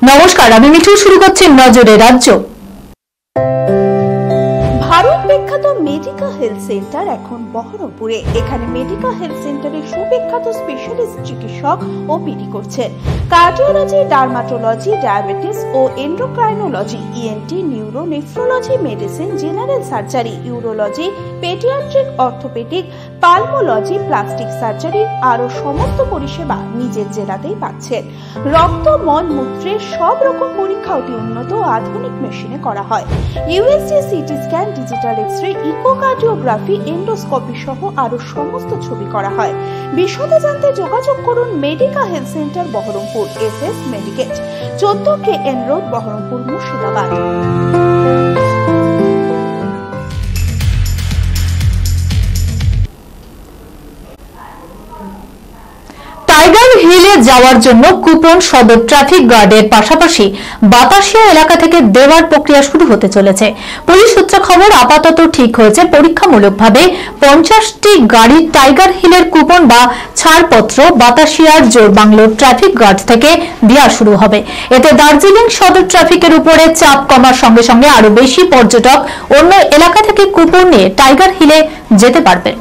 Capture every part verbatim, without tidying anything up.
নমস্কার, আমি মিঠু। শুরু করছি নজরে রাজ্য। ভারত বিখ্যাত মেডিকা হেলথ সেন্টার এখন বহরমপুরে। এখানে মেডিকা হেলথ সেন্টারে সুবিখ্যাত স্পেশালিস্ট চিকিৎসক ওপিডি করছেন। কার্ডিওলজি, ডার্মাটোলজি, ডায়াবেটিস ও endocrinology, ENT, neuro, nephrology, medicine, general surgery, urology, paediatric, orthopaedic, pulmonology, plastic surgery আরো সমস্ত পরিষেবা নিজের জেলাতেই পাচ্ছেন। রক্ত, মল, মূত্রের সব রকম পরীক্ষা অতি উন্নত ও আধুনিক মেশিনে করা হয়। USG, CT scan, digital X-ray, echocardiography, endoscopy সহ আরো সমস্ত ছবি করা হয়। বিশদে জানতে যোগাযোগ করুন Medica health centre Baharampur, S S Medicate, চোদ্দ K N road, Baharampur, Murshidabad. Tiger হিলে যাওয়ার জন্য কুপন সদর ট্রাফিক গার্ডের পাশাপাশি বাতাসিয়া এলাকা থেকে দেওয়ার প্রক্রিয়া শুরু হতে চলেছে। পুলিশ সূত্রে খবর, আপাতত ঠিক হয়েছে পরীক্ষামূলকভাবে পঞ্চাশটি গাড়ির টাইগার হিলের কুপন বা ছাড়পত্র বাতাসিয়ার জোরবাংলো ট্রাফিক গার্ড থেকে দেওয়া শুরু হবে। এতে দার্জিলিং সদর ট্রাফিকের উপরে চাপ কমার সঙ্গে সঙ্গে আরো বেশি পর্যটক অন্য এলাকা থেকে কুপন নিয়ে টাইগার হিলে যেতে পারবেন।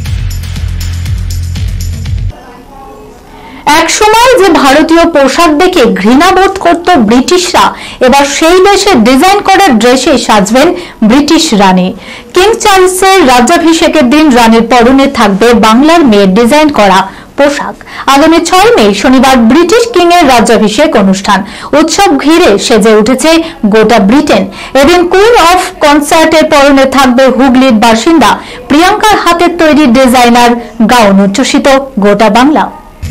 একসময় যে ভারতীয় পোশাক দেখে ঘৃণাবোধ করত ব্রিটিশরা, এবার সেই দেশে ডিজাইন করা ড্রেসে সাজবেন ব্রিটিশ রানী। কিং চার্লসের রাজ্যাভিষেকের দিন রানীর পরনে থাকবে বাংলার মেয়ের ডিজাইন করা পোশাক। আগামী ছয় মে শনিবার ব্রিটিশ কিং এর রাজ্যাভিষেক অনুষ্ঠান। উৎসব ঘিরে সেজে উঠেছে গোটা ব্রিটেন। এদিন কুইন অফ কনসার্টের পরনে থাকবে হুগলির বাসিন্দা প্রিয়াঙ্কার হাতের তৈরি ডিজাইনার গাউন। উচ্ছ্বসিত গোটা বাংলা।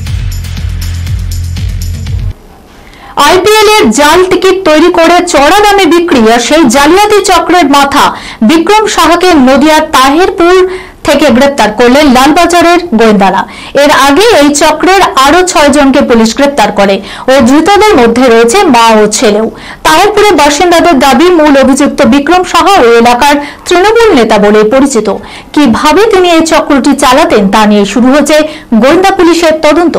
আইপিএল এর জাল টিকিট তৈরি করে চড়া দামে বিক্রি আর সেই জালিয়াতি চক্রের মাথা বিক্রম সাহাকে নদিয়ার তাহিরপুর থেকে গ্রেপ্তার করলেন লালবাজারের গোয়েন্দারা। এর আগে এই চক্রের আরো ছয় জনকে পুলিশ গ্রেপ্তার করে ও ধৃতদের মধ্যে রয়েছে মা ও ছেলেও। তাহিরপুরের বাসিন্দাদের দাবি, মূল অভিযুক্ত বিক্রম সাহা ওই এলাকার তৃণমূল নেতা বলে পরিচিত। কিভাবে তিনি এই চক্রটি চালাতেন তা নিয়ে শুরু হয়েছে গোয়েন্দা পুলিশের তদন্ত।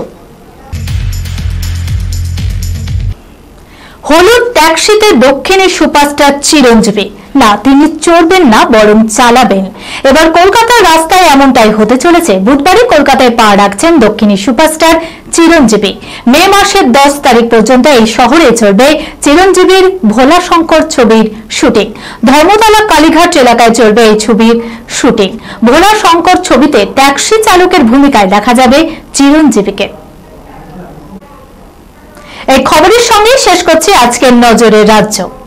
হলুদ ট্যাক্সিতে দক্ষিণী সুপারস্টার চিরঞ্জীবী। না, তিনি চড়বেন না, বরং চালাবেন। এবার কলকাতার রাস্তায় এমনটাই হতে চলেছে। বুধবারই কলকাতায় পা রাখছেন দক্ষিণী সুপারস্টার চিরঞ্জীবী। মে মাসের দশ তারিখ পর্যন্ত এই শহরে চলবে চিরঞ্জীবীর ভোলা শঙ্কর ছবির শুটিং। ধর্মতলা কালীঘাট এলাকায় চলবে এই ছবির শুটিং। ভোলা শঙ্কর ছবিতে ট্যাক্সি চালকের ভূমিকায় দেখা যাবে চিরঞ্জীবীকে। এই খবরের সঙ্গে শেষ করছি আজকের নজরের রাজ্য।